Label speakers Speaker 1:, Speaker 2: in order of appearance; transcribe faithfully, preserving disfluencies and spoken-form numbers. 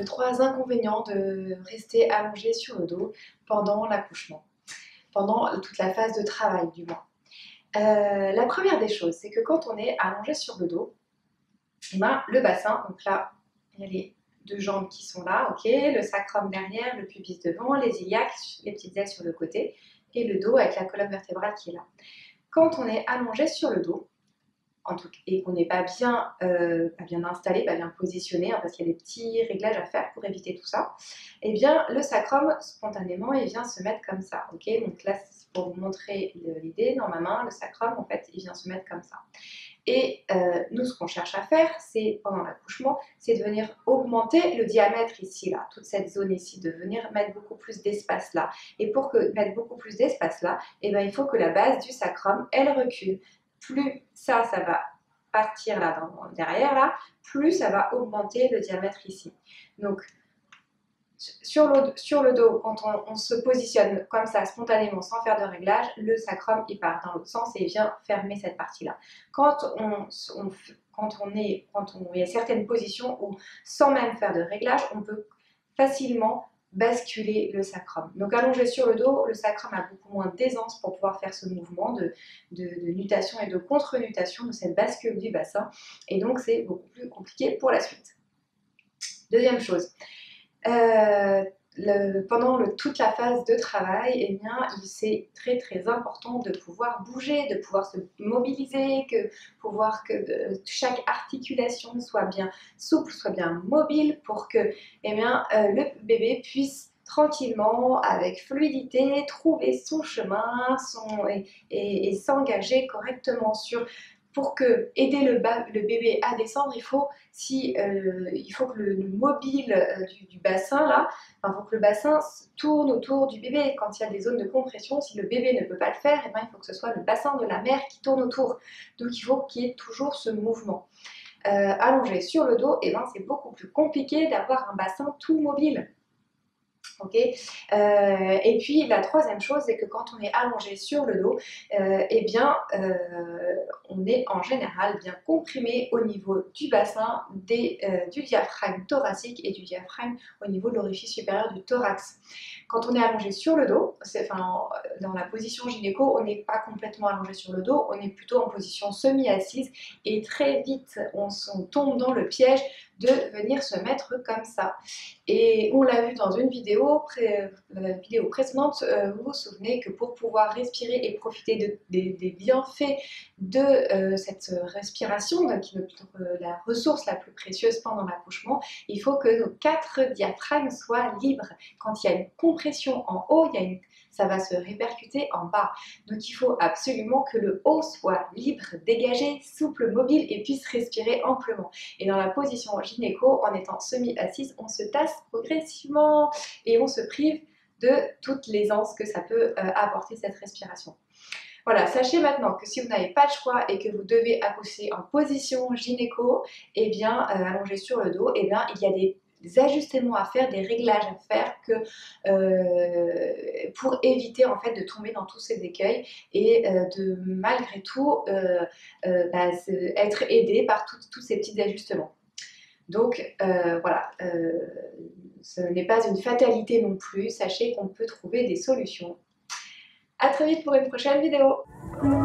Speaker 1: deux trois inconvénients de rester allongé sur le dos pendant l'accouchement, pendant toute la phase de travail du moins. Euh, la première des choses, c'est que quand on est allongé sur le dos, eh ben, le bassin, donc là, il y a les deux jambes qui sont là, ok, le sacrum derrière, le pubis devant, les iliaques, les petites ailes sur le côté, et le dos avec la colonne vertébrale qui est là. Quand on est allongé sur le dos, en tout, et qu'on n'est pas bien, euh, pas bien installé, pas bien positionné, hein, parce qu'il y a des petits réglages à faire pour éviter tout ça, et eh bien le sacrum, spontanément, il vient se mettre comme ça, ok. Donc là, c'est pour vous montrer l'idée, dans ma main, le sacrum, en fait, il vient se mettre comme ça. Et euh, nous, ce qu'on cherche à faire, c'est, pendant l'accouchement, c'est de venir augmenter le diamètre ici, là, toute cette zone ici, de venir mettre beaucoup plus d'espace là. Et pour que, mettre beaucoup plus d'espace là, eh ben, il faut que la base du sacrum, elle recule. Plus ça, ça va partir là, dans, derrière là, plus ça va augmenter le diamètre ici. Donc, sur le, sur le dos, quand on, on se positionne comme ça, spontanément, sans faire de réglage, le sacrum, il part dans l'autre sens et il vient fermer cette partie-là. Quand on, on, quand on est, quand on, il y a certaines positions où, sans même faire de réglage, on peut facilement basculer le sacrum. Donc allongé sur le dos, le sacrum a beaucoup moins d'aisance pour pouvoir faire ce mouvement de, de, de nutation et de contre-nutation de cette bascule du bassin, et donc c'est beaucoup plus compliqué pour la suite. Deuxième chose, euh, le, pendant le, toute la phase de travail, eh bien, c'est très très important de pouvoir bouger, de pouvoir se mobiliser, que pouvoir que de, chaque articulation soit bien souple, soit bien mobile, pour que eh bien, euh, le bébé puisse tranquillement, avec fluidité, trouver son chemin son, et, et, et s'engager correctement sur. Pour que aider le, le bébé à descendre, il faut, si, euh, il faut que le, le mobile euh, du, du bassin, là, enfin, faut que le bassin tourne autour du bébé. Quand il y a des zones de compression, si le bébé ne peut pas le faire, eh ben, il faut que ce soit le bassin de la mère qui tourne autour. Donc il faut qu'il y ait toujours ce mouvement. Euh, allongé sur le dos, eh ben, c'est beaucoup plus compliqué d'avoir un bassin tout mobile. Okay. Euh, et puis la troisième chose, c'est que quand on est allongé sur le dos, euh, eh bien, euh, on est en général bien comprimé au niveau du bassin, des, euh, du diaphragme thoracique et du diaphragme au niveau de l'orifice supérieur du thorax. Quand on est allongé sur le dos, enfin, dans la position gynéco, on n'est pas complètement allongé sur le dos, on est plutôt en position semi-assise, et très vite on, on tombe dans le piège de venir se mettre comme ça. Et on l'a vu dans une vidéo, pré, la vidéo précédente, euh, vous vous souvenez que pour pouvoir respirer et profiter de, de, des bienfaits de euh, cette respiration, qui est notre, euh, la ressource la plus précieuse pendant l'accouchement, il faut que nos quatre diaphragmes soient libres. Quand il y a une compression en haut, il y a une ça va se répercuter en bas. Donc il faut absolument que le haut soit libre, dégagé, souple, mobile et puisse respirer amplement. Et dans la position gynéco, en étant semi-assise, on se tasse progressivement et on se prive de toute l'aisance que ça peut euh, apporter cette respiration. Voilà, sachez maintenant que si vous n'avez pas de choix et que vous devez accoucher en position gynéco, eh bien, euh, allongé sur le dos, eh bien, il y a des des ajustements à faire, des réglages à faire que, euh, pour éviter en fait de tomber dans tous ces écueils et euh, de malgré tout euh, euh, bah, être aidé par tous ces petits ajustements. Donc euh, voilà, euh, ce n'est pas une fatalité non plus, sachez qu'on peut trouver des solutions. A très vite pour une prochaine vidéo.